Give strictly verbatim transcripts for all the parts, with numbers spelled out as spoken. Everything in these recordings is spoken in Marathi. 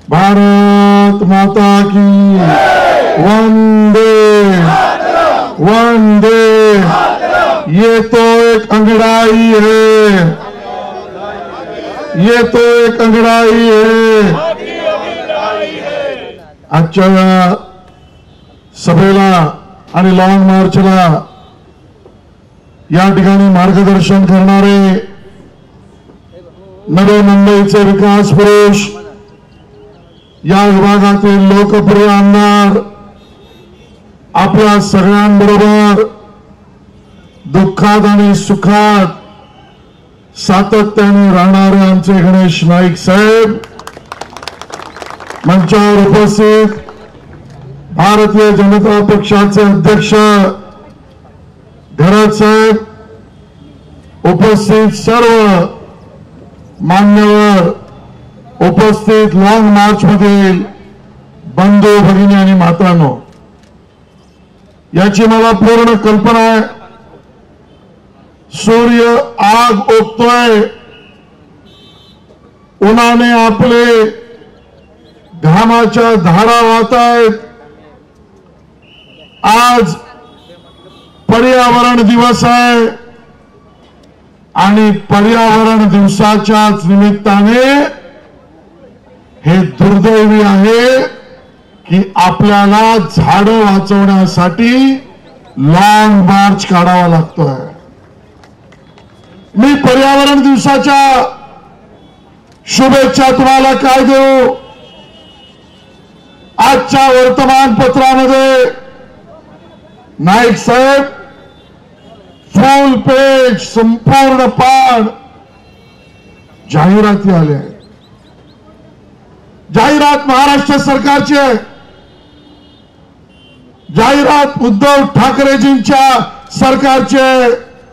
भारत माता की वंदे वंदे। ये तो एक अंगड़ाई है, ये तो एक अंगड़ाई है। आजच्या सभेला आणि लॉंग मार्चला या ठिकाणी मार्गदर्शन करणारे नवी मुंबईचे विकास पुरुष, या विभागातील लोकप्रिय आमदार, आपल्या सगळ्यांबरोबर दुःखात आणि सुखात सातत्याने राहणारे आमचे गणेश नाईक साहेब, मंचावर उपस्थित भारतीय जनता पक्षाचे अध्यक्ष घरात साहेब, उपस्थित सर्व मान्यवर, उपस्थित लॉंग मार्च मधील बंधू भगिनी आणि मातांनो, याची मला पूर्ण कल्पना आहे। सूर्य आग ओकतोय, उन्हाने आपले घामाच्या धारा वाहत आहेत। आज पर्यावरण दिवस आहे आणि पर्यावरण दिवसाच्याच निमित्ताने हे दुर्दैवी आहे की आपल्याला झाडं वाचवण्यासाठी लॉंग मार्च काढावा लागतोय। मी पर्यावरण दिवसाच्या शुभेच्छा तुम्हाला काय देऊ। आजच्या वर्तमानपत्रामध्ये नाईक साहेब फुल पेज, संपूर्ण पान जाहिराती आल्या आहेत। जाहिरात महाराष्ट्र सरकारची आहे, जाहिरात उद्धव ठाकरेजींच्या सरकारची आहे,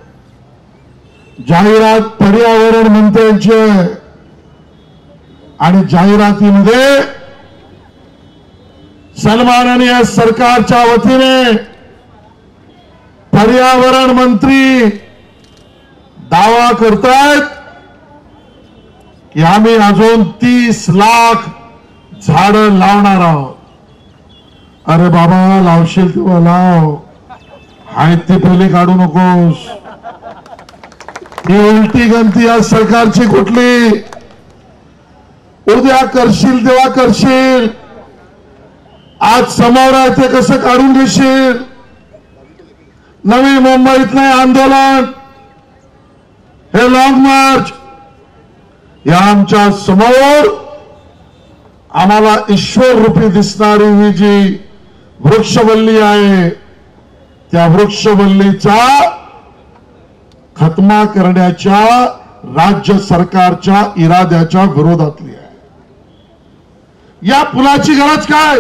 जाहिरात पर्यावरण मंत्र्यांची आहे आणि जाहिरातीमध्ये सन्माननीय सरकारच्या वतीने पर्यावरण मंत्री दावा करतायत की आम्ही अजून तीस लाख झाडं लावणार आहोत। अरे बाबा, लावशील तेव्हा लाव, आहेत ती पहिली काढू नकोस। ही उलटी गंती या सरकारची कुठली? उद्या करशील तेव्हा करशील, आज समोर आहे ते कसं काढून घेशील? नवी मुंबईतलं आंदोलन, हे लॉंग मार्च, या आमच्या समोर आम्हाला ईश्वर रूपी दिसणारी ही जी वृक्षवल्ली आहे, त्या वृक्षवल्लीचा खात्मा करण्याच्या राज्य सरकारच्या इराद्याच्या विरोधातली आहे। या पुलाची गरज काय?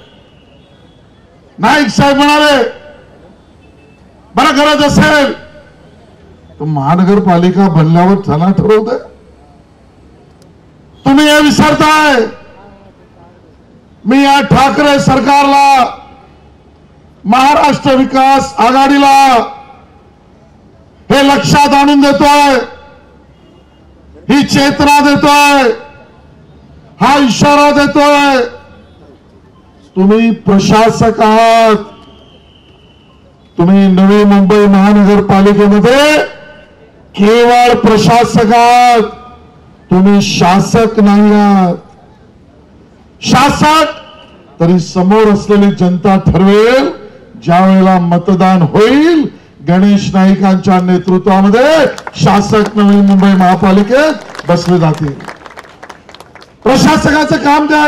नाईक साहेब म्हणाले, बरं गरज असेल तर महानगरपालिका बनल्यावर चला ठरवते। तुम्ही हे विसरताय। मी या ठाकरे सरकारला, महाराष्ट्र विकास आघाडीला हे लक्षात आणून देतोय, ही चेतना देतोय, हा इशारा देतोय। तुम्ही प्रशासक आहात, तुम्ही नवी मुंबई महानगरपालिकेमध्ये केवळ प्रशासक आहात, तुम्ही शासक नाही आहात। शासक तरी समोर असलेली जनता ठरवेल, ज्या वेळेला मतदान होईल गणेश नाईकांच्या नेतृत्वामध्ये शासक नवी मुंबई महापालिकेत बसले जातील। प्रशासकाचं काम काय?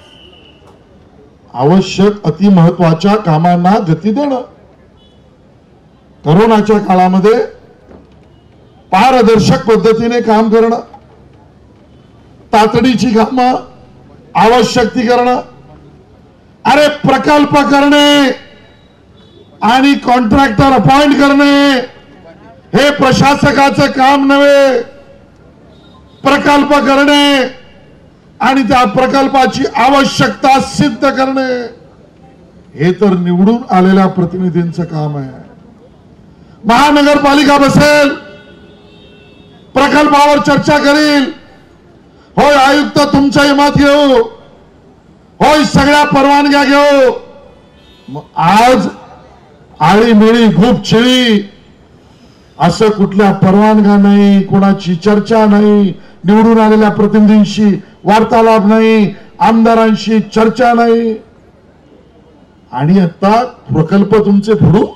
आवश्यक अतिमहत्वाच्या कामांना गती देणं। कोरोनाच्या काळामध्ये पारदर्शक पद्धतीने काम करणं, तातडीची कामं आवश्यक ती करणं। अरे प्रकल्प करणे आणि कॉन्ट्रॅक्टर अपॉइंट करणे हे प्रशासकाचं काम नव्हे। प्रकल्प करणे आणि त्या प्रकल्पाची आवश्यकता सिद्ध करणे हे तर निवडून आलेल्या प्रतिनिधींचं काम आहे। महानगरपालिका बसेल, प्रकल्पावर चर्चा करील, होय आयुक्त तुमचंही मत घेऊ, होय सगळ्या परवानग्या घेऊ. आज आळीमिळी गुपचिळी असं कुठल्या परवानग्या नाही, कोणाची चर्चा नाही, निवडून आलेल्या प्रतिनिधींशी वार्तालाप नाही, आमदारांशी चर्चा नाही. आणि आता प्रकल्प तुमचे फोडू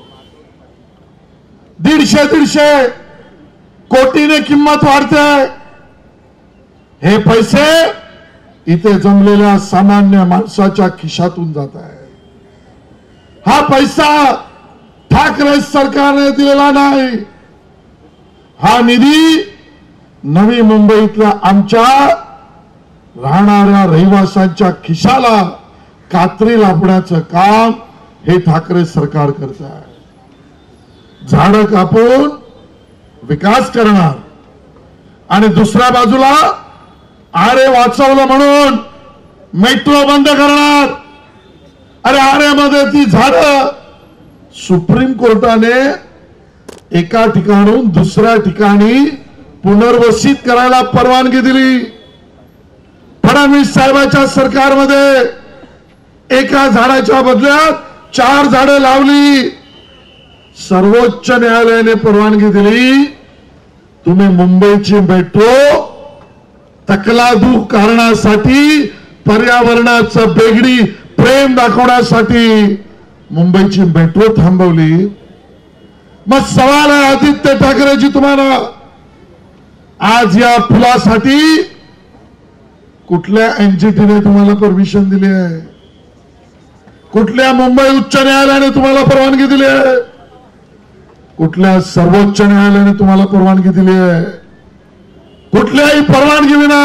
दीडशे दीडशे कोटीने किंमत वाढते. हे पैसे इथे जमलेल्या सामान्य माणसाच्या खिशातून जात आहे. हा पैसा ठाकरे सरकारने दिलेला नाही. हा निधी नवी मुंबईतल्या आमच्या राहणाऱ्या रहिवाशांच्या खिशाला कात्री लावण्याचं काम हे ठाकरे सरकार करत आहे. झाडं कापून विकास करणार आणि दुसऱ्या बाजूला आरे वाचवलं म्हणून मेट्रो बंद करणार. अरे आरेमध्ये ती झाडं सुप्रीम कोर्टाने एका ठिकाणून दुसऱ्या ठिकाणी पुनर्वसित करायला परवानगी दिली. फडणवीस साहेबांच्या सरकारमध्ये एका झाडाच्या बदल्यात चार झाडं लावली. सर्वोच्च न्यायालयाने परवानगी दिली. तुम्ही मुंबईची मेट्रो तकलादू करण्यासाठी, पर्यावरणाचं बेगडी प्रेम दाखवण्यासाठी मुंबईची मेट्रो थांबवली. मग सवाल आहे आदित्य ठाकरेजी तुम्हाला, आज या पुलासाठी कुठल्या एनजीटीने तुम्हाला परमिशन दिली आहे? कुठल्या मुंबई उच्च न्यायालयाने तुम्हाला परवानगी दिली आहे? कुठल्या सर्वोच्च न्यायालयाने तुम्हाला परवानगी दिली आहे? कुठल्याही परवानगी विना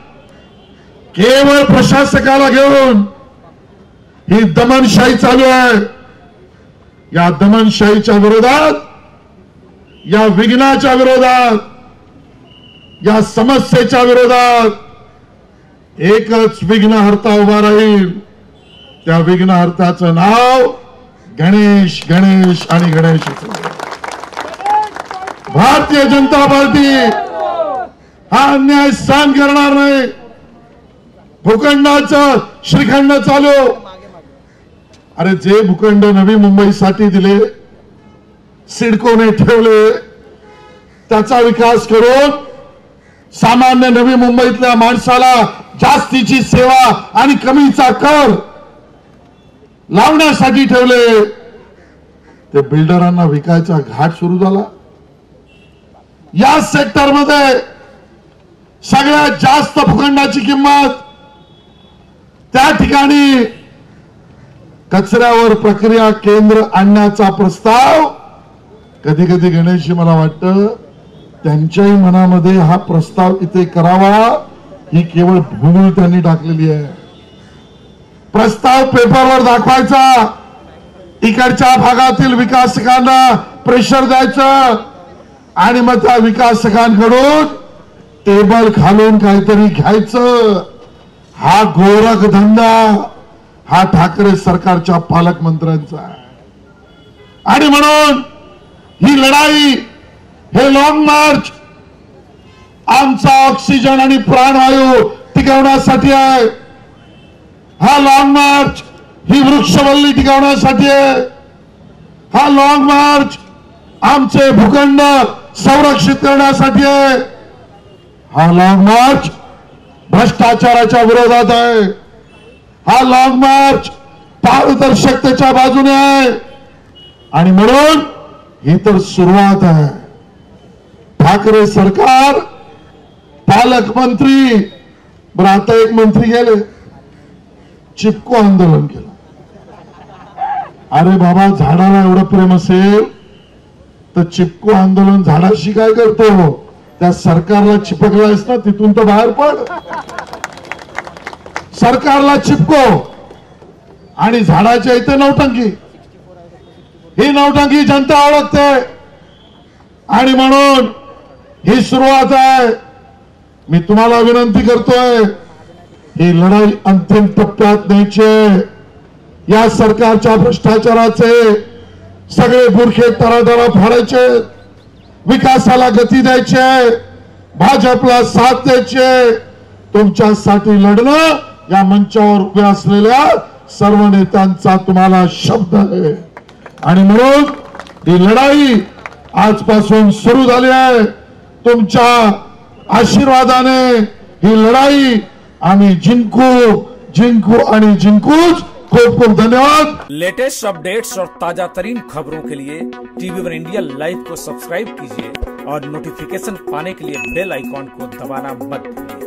केवळ प्रशासकाला घेऊन ही दमनशाही चालू आहे. या दमनशाहीच्या विरोधात, या विघ्नाच्या विरोधात, या समस्येच्या विरोधात एकच विघ्नहर्ता उभा राहील. त्या विघ्नहर्त्याचं नाव गणेश गणेश आणि गणेश. भारतीय जनता पार्टी हा अन्याय सहन करणार नाही. भूखंडाचं श्रीखंड चालू. अरे जे भूखंड नवी मुंबईसाठी दिले, सिडकोने ठेवले, त्याचा विकास करून सामान्य नवी मुंबईतल्या माणसाला जास्तीची सेवा आणि कमीचा कर लावण्यासाठी ठेवले, ते बिल्डरांना विकायचा घाट सुरू झाला. या सेक्टरमध्ये सगळ्यात जास्त भूखंडाची किंमत त्या ठिकाणी कचऱ्यावर प्रक्रिया केंद्र आणण्याचा प्रस्ताव, कधी कधी गणेशजी मला वाटतं त्यांच्याही मनामध्ये हा प्रस्ताव इथे करावा ही केवळ भूल त्यांनी टाकलेली आहे. प्रस्ताव पेपरवर दाखवायचा, इकडच्या भागातील विकासकांना प्रेशर द्यायचं आणि मग त्या विकासकांकडून टेबल खालून काहीतरी घ्यायचं. हा गोरख धंदा हा ठाकरे सरकारच्या पालकमंत्र्यांचा आहे. आणि म्हणून ही लढाई, हे लॉंग मार्च आमचा ऑक्सिजन आणि प्राणवायू टिकवण्यासाठी आहे. हा लॉंग मार्च ही वृक्षवल्ली टिकवण्यासाठी आहे. हा लॉंग मार्च आमचे भूखंड संरक्षित करण्यासाठी आहे. हा लॉंग मार्च भ्रष्टाचाराच्या विरोधात आहे. हा लॉंग मार्च पारदर्शकतेच्या बाजूने आहे. आणि म्हणून ही तर सुरुवात आहे. ठाकरे सरकार, पालकमंत्री, बरं आता एक मंत्री गेले, चिपको आंदोलन केलं. अरे बाबा, झाडाला एवढं प्रेम असेल तर चिपको आंदोलन झाडाशी काय करतो? त्या सरकारला चिपकलायस ना, तिथून तर बाहेर पड. सरकारला चिपको आणि झाडाच्या इथे नौटंकी. ही नौटंकी जनता ओळखते आणि म्हणून ही सुरुवात आहे. मी तुम्हाला विनंती करतोय, ही लढाई अंतिम टप्प्यात न्यायची. या सरकारच्या भ्रष्टाचाराचे सगळे बुरखे तरातरा फाडायचे, विकासाला गती द्यायची, भाजपला साथ द्यायची. तुमच्यासाठी लढणं या मंचावर उभ्या असलेल्या सर्व नेत्यांचा तुम्हाला शब्द आहे आणि म्हणून ही लढाई आजपासून सुरू झाली आहे. तुमच्या आशीर्वादाने ही लढाई आम्ही जिंकू जिंकू आणि जिंकूच. खूब खूब धन्यवाद. लेटेस्ट अपडेट्स और ताजा तरीन खबरों के लिए टीवी वन इंडिया लाइव को सब्सक्राइब कीजिए और नोटिफिकेशन पाने के लिए बेल आइकॉन को दबाना मत भूलिए.